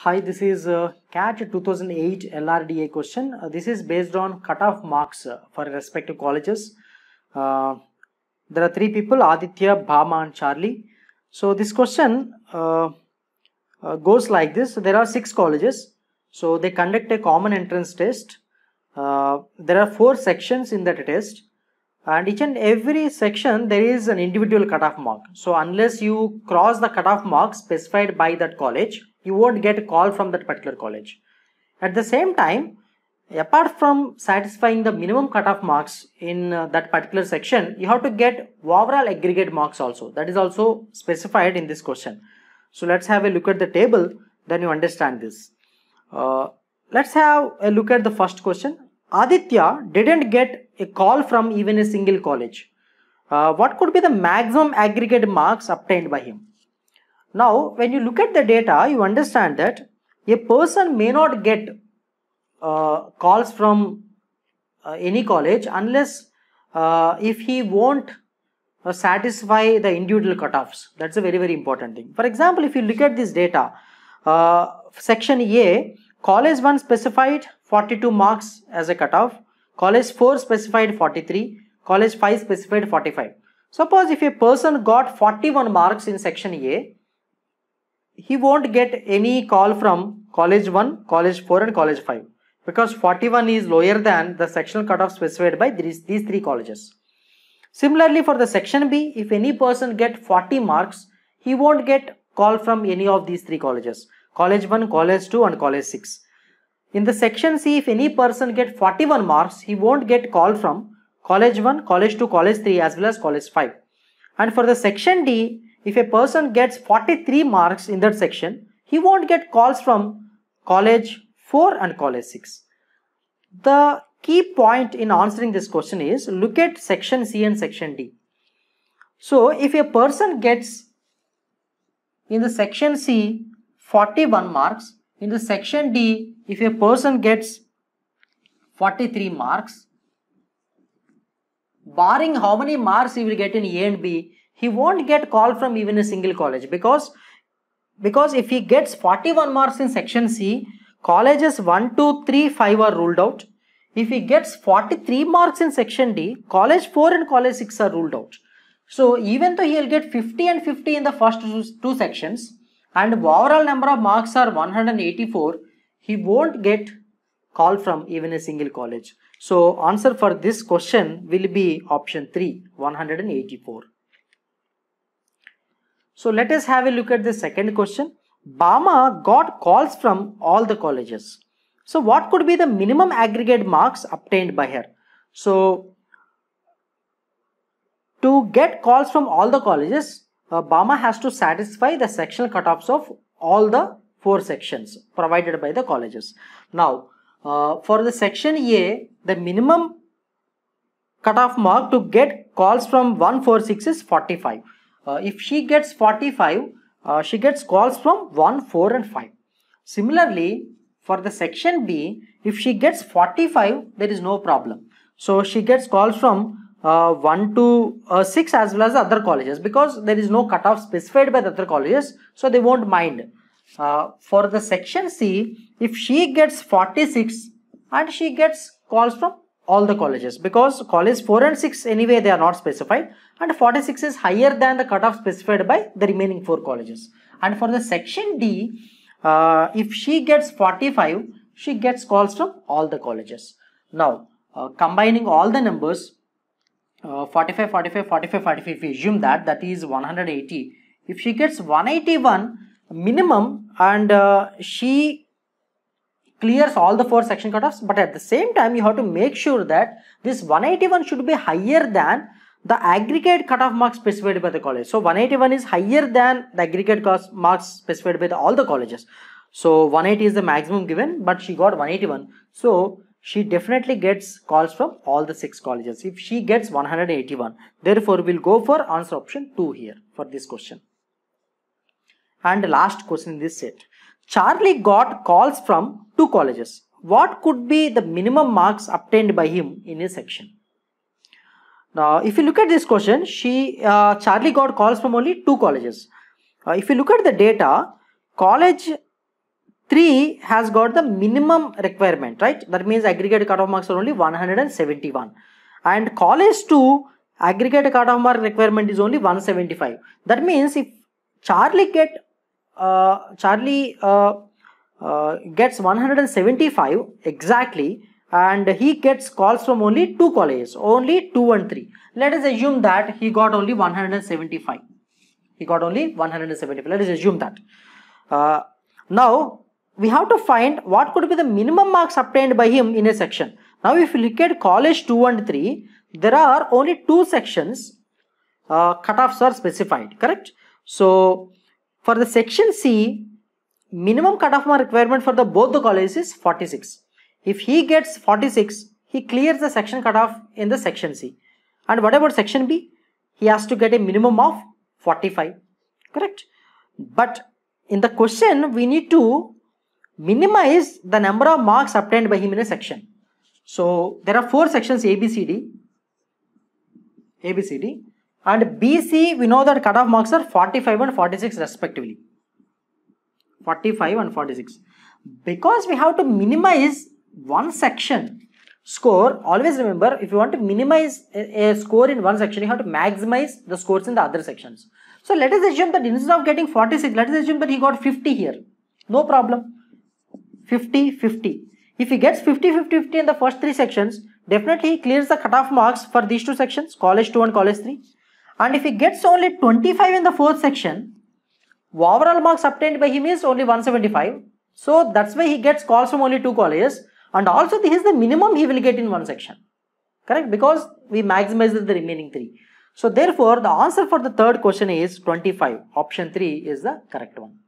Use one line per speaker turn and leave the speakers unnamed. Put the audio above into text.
Hi, this is CAT 2008 LRDI question. This is based on cutoff marks for respective colleges. There are three people, Aditya, Bhama and Charlie. So this question goes like this. There are 6 colleges. So they conduct a common entrance test. There are 4 sections in that test. And each and every section there is an individual cutoff mark. So unless you cross the cutoff mark specified by that college, you won't get a call from that particular college. At the same time, apart from satisfying the minimum cutoff marks in that particular section, you have to get overall aggregate marks also. That is also specified in this question. So let's have a look at the table, then you understand this. Let's have a look at the first question. Aditya didn't get a call from even a single college. What could be the maximum aggregate marks obtained by him? Now, when you look at the data, you understand that a person may not get calls from any college unless if he won't satisfy the individual cutoffs. That's a very, very important thing. For example, if you look at this data, section A, college 1 specified 42 marks as a cutoff, college 4 specified 43, college 5 specified 45. Suppose if a person got 41 marks in section A, he won't get any call from college 1, college 4 and college 5 because 41 is lower than the sectional cutoff specified by these 3 colleges. Similarly, for the section B, if any person get 40 marks, he won't get call from any of these 3 colleges, college 1, college 2 and college 6. In the section C, if any person get 41 marks, he won't get call from college 1, college 2, college 3 as well as college 5. And for the section D, if a person gets 43 marks in that section, he won't get calls from college 4 and college 6. The key point in answering this question is look at section C and section D. So if a person gets in the section C 41 marks, in the section D, if a person gets 43 marks, barring how many marks he will get in A and B, he won't get call from even a single college because if he gets 41 marks in section C, colleges 1, 2, 3, 5 are ruled out. If he gets 43 marks in section D, college 4 and college 6 are ruled out. So even though he will get 50 and 50 in the first 2 sections and overall number of marks are 184, he won't get call from even a single college. So answer for this question will be option 3, 184. So let us have a look at the second question. Bhama got calls from all the colleges. So what could be the minimum aggregate marks obtained by her? So to get calls from all the colleges, Bhama has to satisfy the sectional cutoffs of all the 4 sections provided by the colleges. Now, for the section A, the minimum cutoff mark to get calls from 146 is 45. If she gets 45, she gets calls from 1, 4 and 5. Similarly, for the section B, if she gets 45, there is no problem. So she gets calls from 1 to 6 as well as other colleges because there is no cutoff specified by the other colleges, so they won't mind. For the section C, if she gets 46 and she gets calls from all the colleges because college 4 and 6 anyway they are not specified and 46 is higher than the cutoff specified by the remaining 4 colleges. And for the section D, if she gets 45, she gets calls from all the colleges. Now, combining all the numbers, 45, 45, 45, 45, if we assume that is 180. If she gets 181 minimum and she clears all the 4 section cutoffs, but at the same time you have to make sure that this 181 should be higher than the aggregate cutoff marks specified by the college. So 181 is higher than the aggregate marks specified by all the colleges. So 180 is the maximum given, but she got 181. So she definitely gets calls from all the 6 colleges if she gets 181. Therefore, we'll go for answer option 2 here for this question. And the last question in this set. Charlie got calls from 2 colleges. What could be the minimum marks obtained by him in a section? Now, if you look at this question, Charlie got calls from only 2 colleges. If you look at the data, college 3 has got the minimum requirement, right? That means aggregate cutoff marks are only 171. And college 2, aggregate cutoff mark requirement is only 175. That means if Charlie gets 175 exactly, and he gets calls from only 2 colleges, only 2 and 3. Let us assume that he got only 175. He got only 175. Let us assume that. Now we have to find what could be the minimum marks obtained by him in a section. Now if you look at college 2 and 3, there are only 2 sections cutoffs are specified, correct? So for the section C, minimum cutoff mark requirement for both the colleges is 46. If he gets 46, he clears the section cutoff in the section C. And what about section B? He has to get a minimum of 45, correct? But in the question, we need to minimize the number of marks obtained by him in a section. So there are 4 sections A, B, C, D, and BC, we know that cutoff marks are 45 and 46 respectively. 45 and 46. Because we have to minimize one section score, always remember, if you want to minimize a score in one section, you have to maximize the scores in the other sections. So let us assume that instead of getting 46, let us assume that he got 50 here. No problem. 50, 50. If he gets 50, 50, 50 in the first 3 sections, definitely he clears the cutoff marks for these 2 sections, college 2 and college 3. And if he gets only 25 in the 4th section, overall marks obtained by him is only 175. So that's why he gets calls from only 2 colleges. And also this is the minimum he will get in one section. Correct? Because we maximized the remaining 3. So therefore the answer for the third question is 25. Option 3 is the correct one.